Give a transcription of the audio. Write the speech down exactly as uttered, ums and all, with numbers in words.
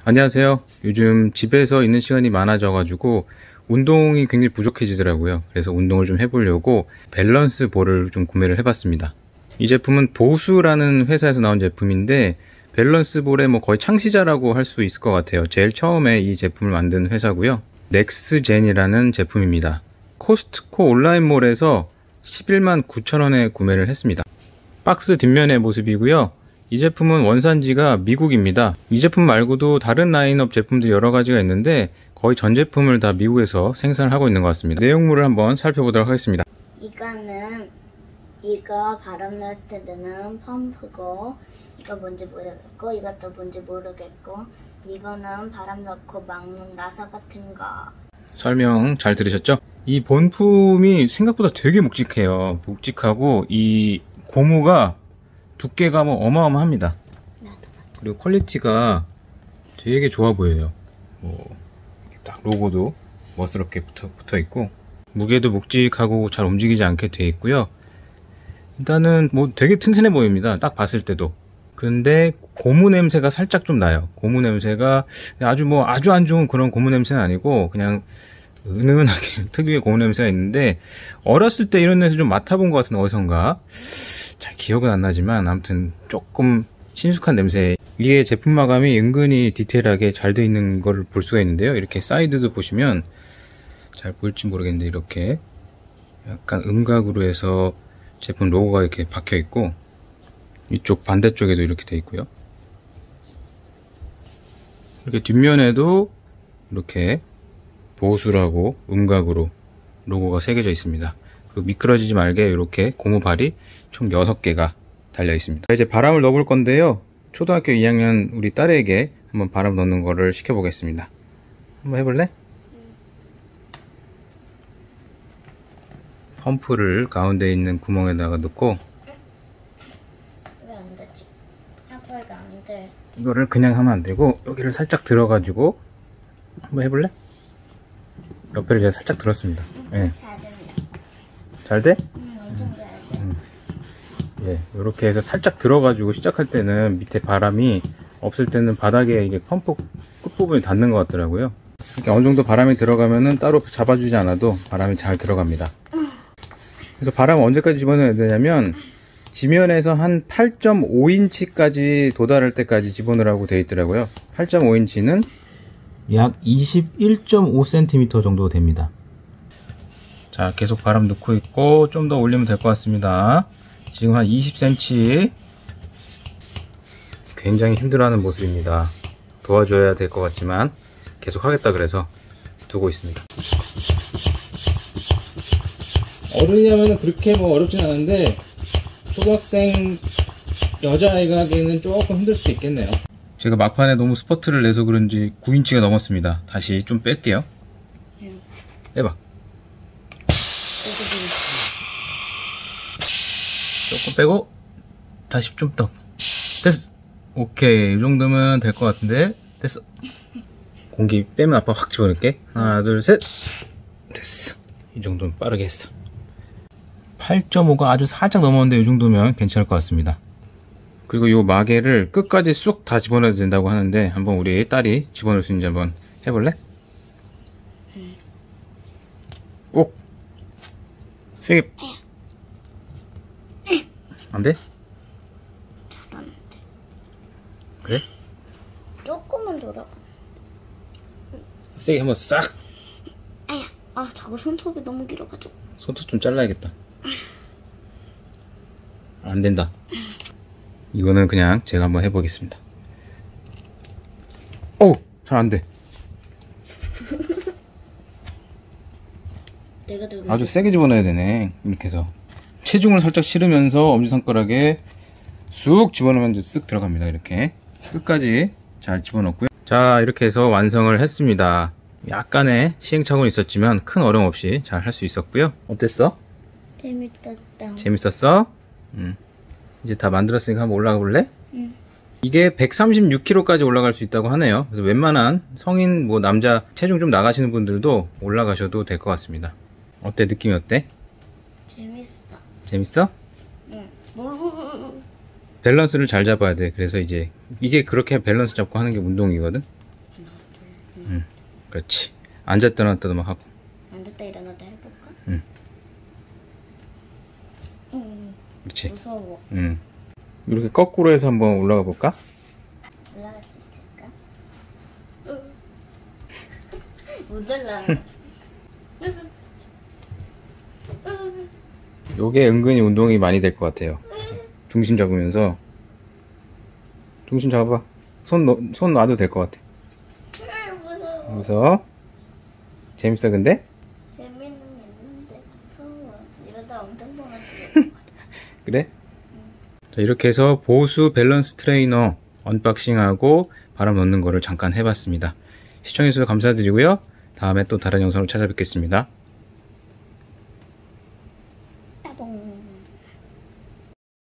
안녕하세요. 요즘 집에서 있는 시간이 많아져 가지고 운동이 굉장히 부족해지더라고요. 그래서 운동을 좀 해보려고 밸런스 볼을 좀 구매를 해봤습니다. 이 제품은 보수라는 회사에서 나온 제품인데 밸런스 볼의 뭐 거의 창시자라고 할 수 있을 것 같아요. 제일 처음에 이 제품을 만든 회사고요. 넥스젠이라는 제품입니다. 코스트코 온라인몰에서 십일만 구천 원에 구매를 했습니다. 박스 뒷면의 모습이고요. 이 제품은 원산지가 미국입니다. 이 제품 말고도 다른 라인업 제품들이 여러 가지가 있는데 거의 전 제품을 다 미국에서 생산을 하고 있는 것 같습니다. 내용물을 한번 살펴보도록 하겠습니다. 이거는 이거 바람 넣을 때 드는 펌프고, 이거 뭔지 모르겠고, 이것도 뭔지 모르겠고, 이거는 바람 넣고 막는 나사 같은 거. 설명 잘 들으셨죠? 이 본품이 생각보다 되게 묵직해요. 묵직하고 이 고무가 두께가 뭐 어마어마합니다. 그리고 퀄리티가 되게 좋아 보여요. 뭐 딱 로고도 멋스럽게 붙어, 붙어 있고, 무게도 묵직하고 잘 움직이지 않게 되어 있고요. 일단은 뭐 되게 튼튼해 보입니다. 딱 봤을 때도. 근데 고무 냄새가 살짝 좀 나요. 고무 냄새가 아주 뭐 아주 안 좋은 그런 고무 냄새는 아니고 그냥 은은하게 특유의 고무 냄새가 있는데, 어렸을 때 이런 냄새 좀 맡아본 것 같은, 어디선가 잘 기억은 안 나지만 아무튼 조금 친숙한 냄새. 이게 제품 마감이 은근히 디테일하게 잘 되어 있는 걸 볼 수가 있는데요. 이렇게 사이드도 보시면 잘 보일지 모르겠는데 이렇게 약간 음각으로 해서 제품 로고가 이렇게 박혀 있고, 이쪽 반대쪽에도 이렇게 되어 있고요. 이렇게 뒷면에도 이렇게 보수라고 음각으로 로고가 새겨져 있습니다. 그리고 미끄러지지 말게 이렇게 고무발이 총 여섯 개가 달려 있습니다. 이제 바람을 넣어볼 건데요. 초등학교 이 학년 우리 딸에게 한번 바람 넣는 거를 시켜보겠습니다. 한번 해볼래? 펌프를 가운데 있는 구멍에다가 넣고. 왜 안 되지? 아빠가 안 돼. 이거를 그냥 하면 안 되고 여기를 살짝 들어가지고 한번 해볼래? 옆에를 제가 살짝 들었습니다. 응, 네. 잘 됩니다. 잘 돼? 응, 엄청 잘 돼. 음. 예, 이렇게 해서 살짝 들어가지고 시작할 때는 밑에 바람이 없을 때는 바닥에 이게 펌프 끝부분이 닿는 것 같더라고요. 이렇게 어느 정도 바람이 들어가면은 따로 잡아주지 않아도 바람이 잘 들어갑니다. 그래서 바람을 언제까지 집어넣어야 되냐면 지면에서 한 팔 점 오 인치까지 도달할 때까지 집어넣으라고 되어 있더라고요. 팔 점 오 인치는 약 이십일 점 오 센티미터 정도 됩니다. 자, 계속 바람 넣고 있고 좀 더 올리면 될 것 같습니다. 지금 한 이십 센티미터. 굉장히 힘들어하는 모습입니다. 도와줘야 될 것 같지만 계속 하겠다 그래서 두고 있습니다. 어른이라면 그렇게 뭐 어렵진 않은데 초등학생 여자아이가 하기에는 조금 힘들 수 있겠네요. 제가 막판에 너무 스퍼트를 내서 그런지 구 인치가 넘었습니다. 다시 좀 뺄게요. 응. 해봐. 조금 빼고 다시 좀 더. 됐어. 오케이, 이 정도면 될 것 같은데. 됐어. 공기 빼면 아빠 확 집어넣을게. 하나 둘 셋. 됐어. 이 정도면 빠르게 했어. 팔 점 오가 아주 살짝 넘었는데 이 정도면 괜찮을 것 같습니다. 그리고 이 마개를 끝까지 쑥 다 집어넣어야 된다고 하는데 한번 우리 딸이 집어넣을 수 있는지 한번 해볼래? 응. 꼭 세게. 안 돼? 잘 안 돼. 그래? 조금만 돌아가. 세게 한번 싹. 아야, 아 저거 손톱이 너무 길어가지고. 손톱 좀 잘라야겠다. 안 된다. 이거는 그냥 제가 한번 해보겠습니다. 어우, 잘 안 돼. 내가 더 아주 세게 집어넣어야 되네. 이렇게 해서 체중을 살짝 실으면서 엄지손가락에 쑥 집어넣으면 이제 쓱 들어갑니다. 이렇게 끝까지 잘 집어넣고요. 자, 이렇게 해서 완성을 했습니다. 약간의 시행착오는 있었지만 큰 어려움 없이 잘 할 수 있었고요. 어땠어? 재밌었다. 재밌었어? 음. 이제 다 만들었으니까 한번 올라가 볼래? 응. 이게 백삼십육 킬로그램까지 올라갈 수 있다고 하네요. 그래서 웬만한 성인 뭐 남자 체중 좀 나가시는 분들도 올라가셔도 될 것 같습니다. 어때? 느낌이 어때? 재밌어. 재밌어? 응. 밸런스를 잘 잡아야 돼. 그래서 이제 이게 그렇게 밸런스 잡고 하는 게 운동이거든. 응. 그렇지. 앉았다 일어났다도 막 하고. 앉았다 일어났다 해볼까? 응. 응. 그렇지. 무서워. 응. 이렇게 거꾸로 해서 한번 올라가 볼까? 올라갈 수 있을까? 못 올라가. 요게 은근히 운동이 많이 될 것 같아요. 중심 잡으면서. 중심 잡아봐. 손, 놓, 손 놔도 될 것 같아. 무서워. 무서워? 재밌어 근데? 재미는 있는데 무서워. 이러다 엉덩방아 뚫려. 그래? 자, 이렇게 해서 보수 밸런스 트레이너 언박싱하고 바람 넣는 거를 잠깐 해봤습니다. 시청해주셔서 감사드리고요. 다음에 또 다른 영상으로 찾아뵙겠습니다.